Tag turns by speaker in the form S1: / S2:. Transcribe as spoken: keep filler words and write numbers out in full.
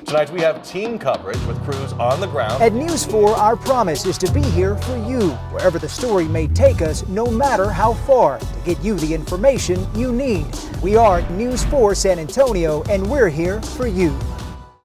S1: Tonight we have team coverage with crews on the ground.
S2: At News four, our promise is to be here for you, wherever the story may take us, no matter how far, to get you the information you need. We are News four San Antonio, and we're here for you.